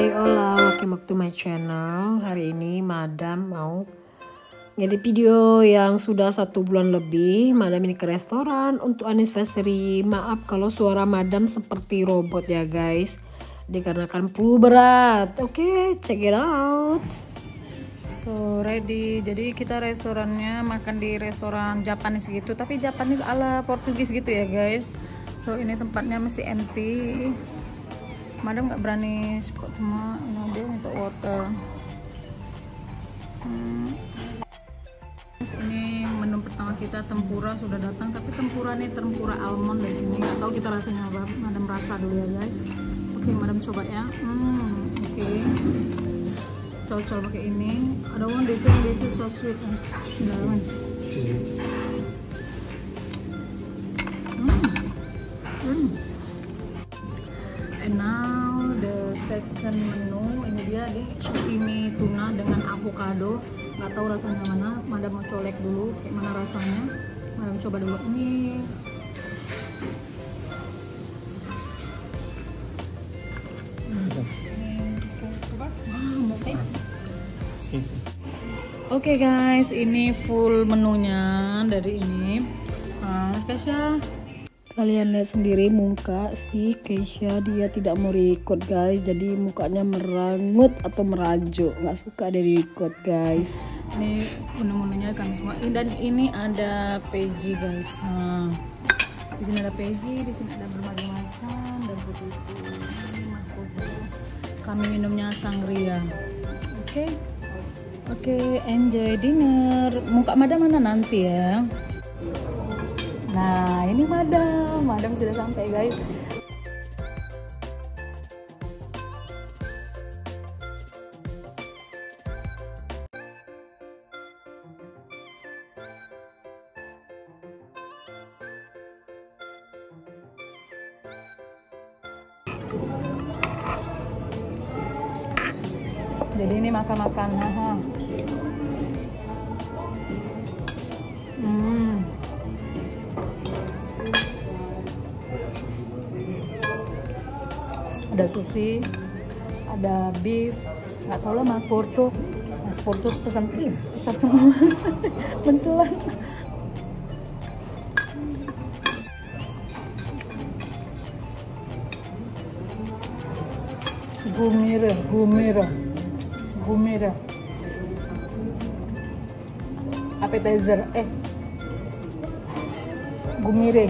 Hai, hola, welcome back to my channel. Hari ini Madam mau ngedit video yang sudah 1 bulan lebih. Madam ini ke restoran untuk anniversary. Maaf kalau suara Madam seperti robot ya guys, dikarenakan flu berat. Oke, check it out. So ready, jadi kita restorannya makan di restoran Japanese gitu, tapi Japanese ala Portugis gitu ya guys. So ini tempatnya masih empty. Madam nggak berani spot semua, ini dia minta water. Ini menu pertama kita, tempura sudah datang, tapi tempura nih tempura almond dari sini, nggak tahu kita rasanya apa. Madam rasa dulu ya guys. Oke, Madam coba ya. Oke. Cocok pakai ini. Ada one this is so sweet. Bismillahirrahmanirrahim. And now the second menu, ini dia deh, sashimi tuna dengan avocado. Nggak tahu rasanya mana. Madam mau colek dulu kayak mana rasanya. Madam coba dulu ini. Oke guys, ini full menunya dari ini. Kesha, kalian lihat sendiri muka si Kesha, dia tidak mau record guys, jadi mukanya merangut atau merajuk, nggak suka ada record guys. Ini menu-menunya kami semua, dan ini ada Peggy guys. Di sini ada Peggy, di sini ada berbagai macam dan begitu. Kami minumnya sangria. Oke, enjoy dinner. Muka Madam mana nanti ya? Nah, ini Madam sudah sampai guys. Jadi ini makan-makan. Ada sushi, ada beef, nggak tahu lah Mas Porto pesan semua mencelan. Gumira appetizer, gumira.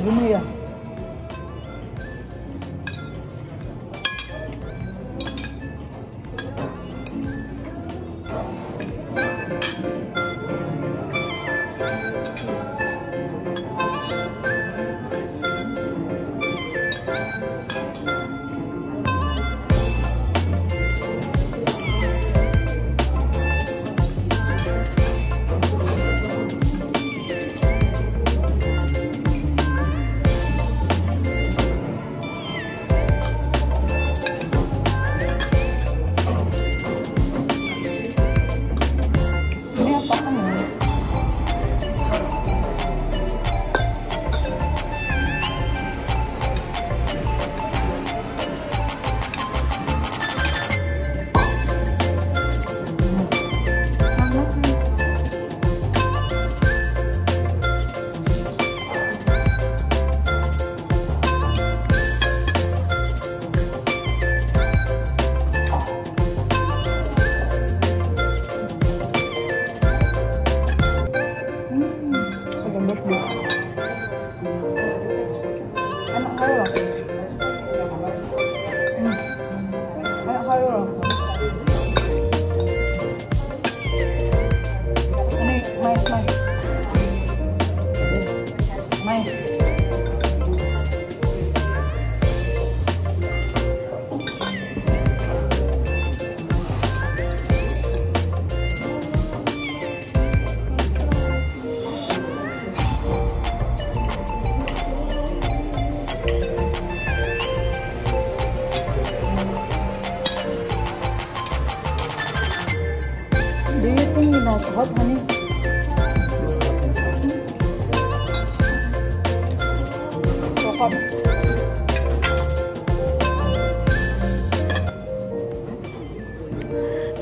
Hot honey.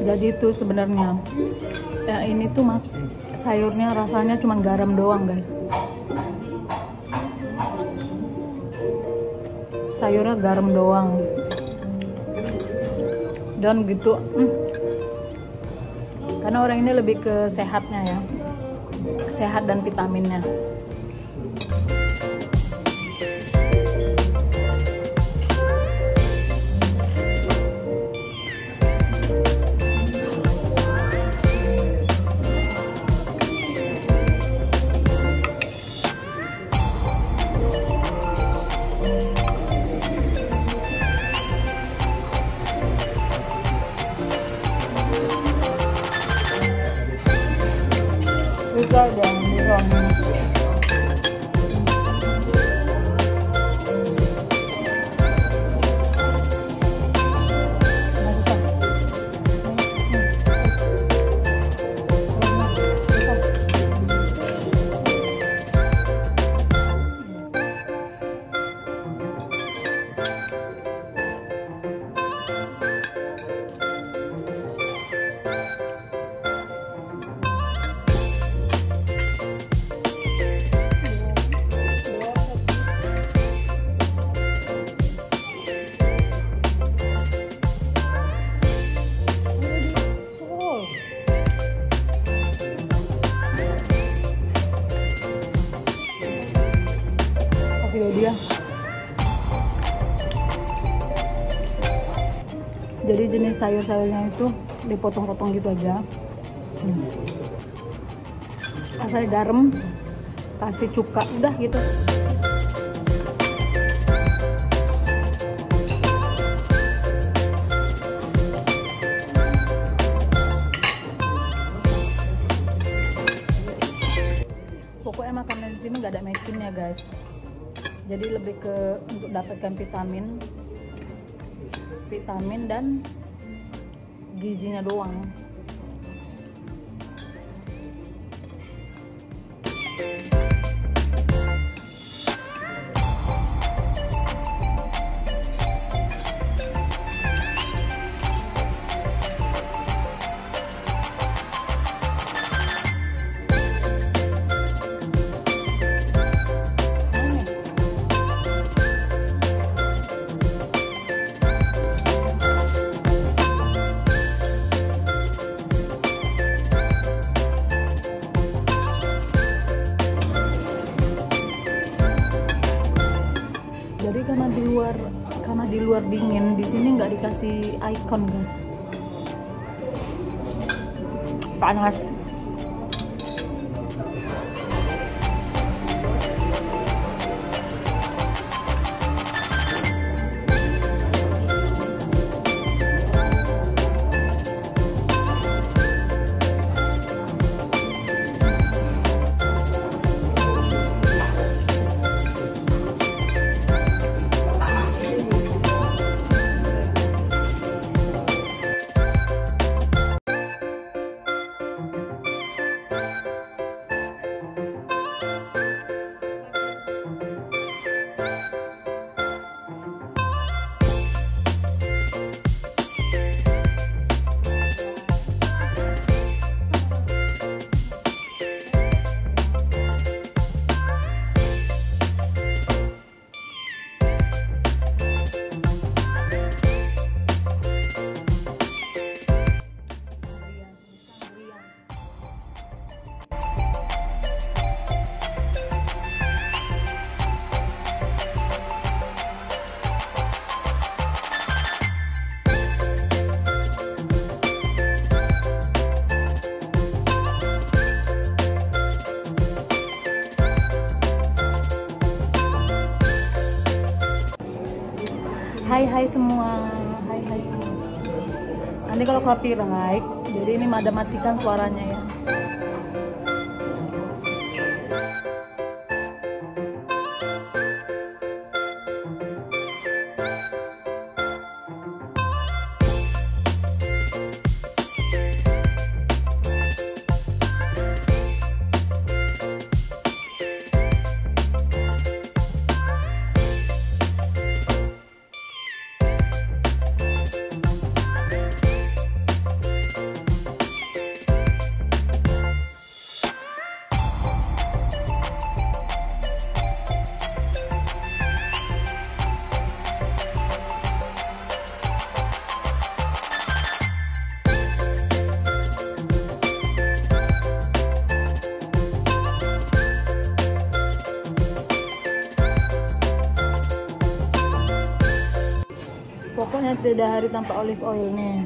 Jadi itu sebenarnya ini tuh sayurnya rasanya cuma garam doang guys. Sayurnya garam doang dan gitu. Karena orang ini lebih ke sehatnya ya, sehat dan vitaminnya. Juga dan dirong. Dia. Jadi jenis sayur-sayurnya itu dipotong-potong gitu aja. Kasih garam, kasih cuka, udah gitu. Pokoknya makanan di sini nggak ada mecinnya guys. Jadi lebih ke untuk dapatkan vitamin dan gizinya doang. Jadi karena di luar dingin, di sini nggak dikasih icon guys. Panas. Hai semua, hai semua. Nanti kalau copyright, jadi ini Madam matikan suaranya ya. tidak hari tanpa olive oil nih.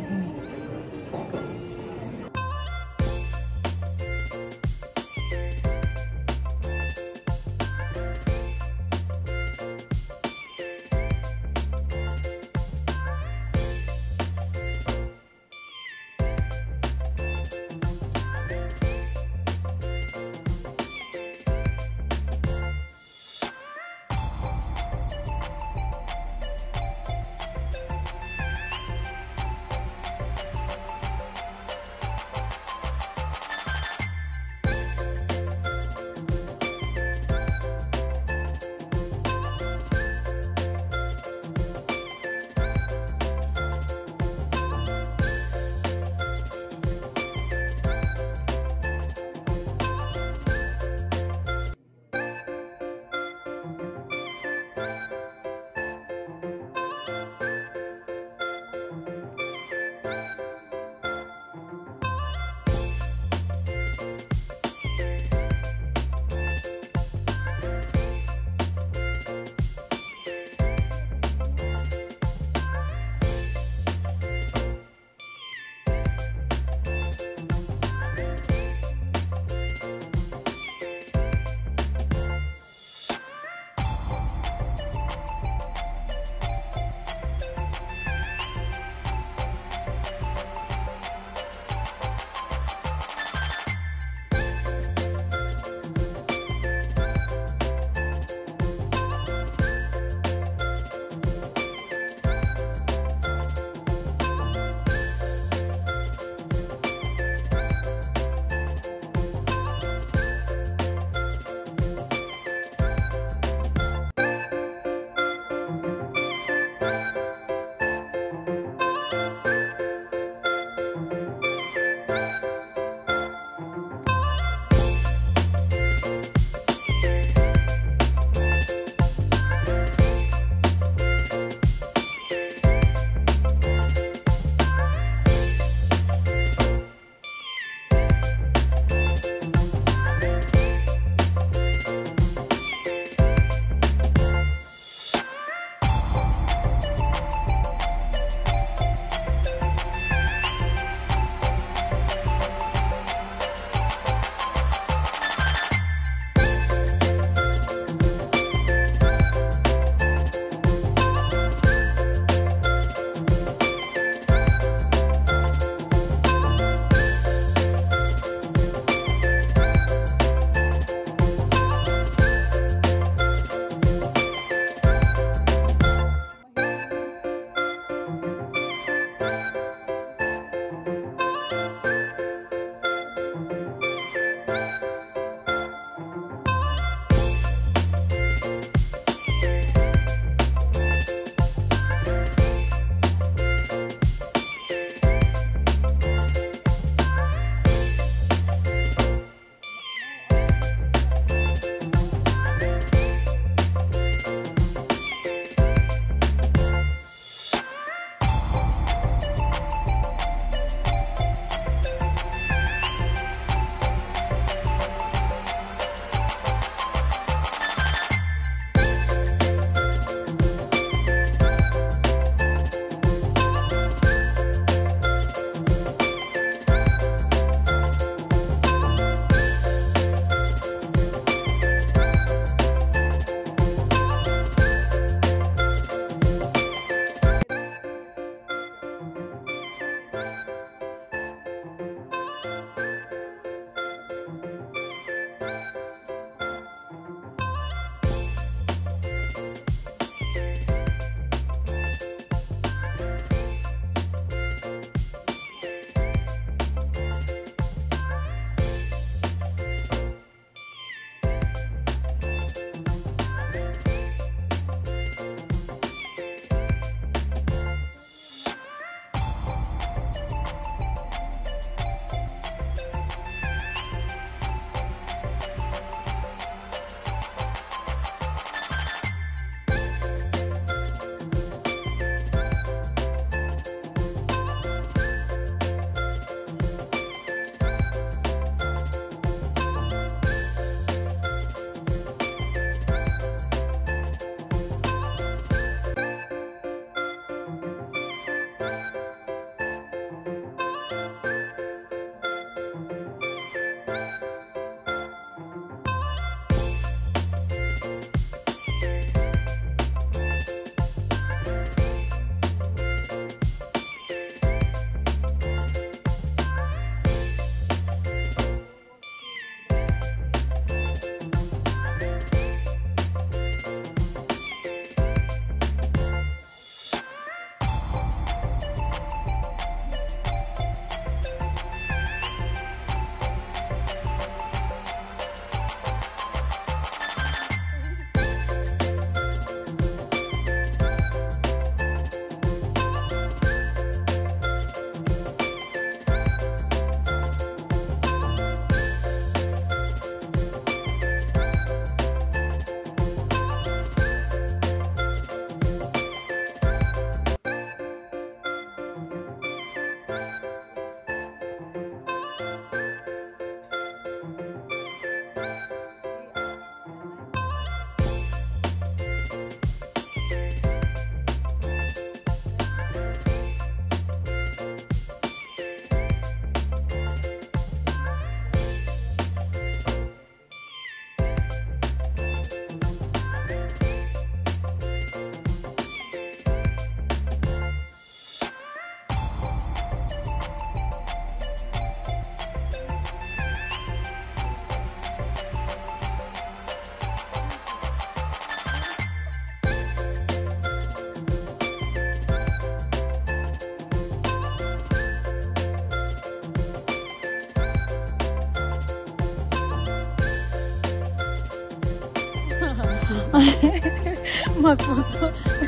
Mas foto.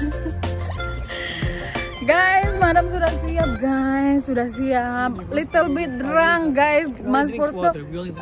Guys, madam sudah siap guys, sudah siap. Little bit drunk guys, Mas Porto.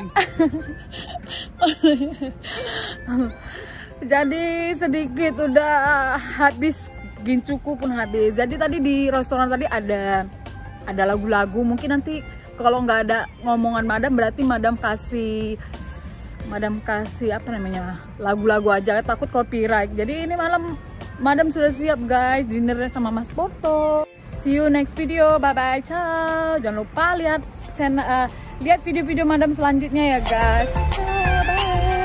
Jadi sedikit udah habis, gincuku pun habis. Jadi tadi di restoran tadi ada lagu-lagu. Mungkin nanti kalau nggak ada ngomongan madam berarti madam kasih apa namanya, lagu-lagu aja, takut copyright. Jadi ini malam madam sudah siap guys, dinernya sama Mas Porto. See you next video, bye bye, ciao. Jangan lupa lihat video-video madam selanjutnya ya guys. Ciao, bye.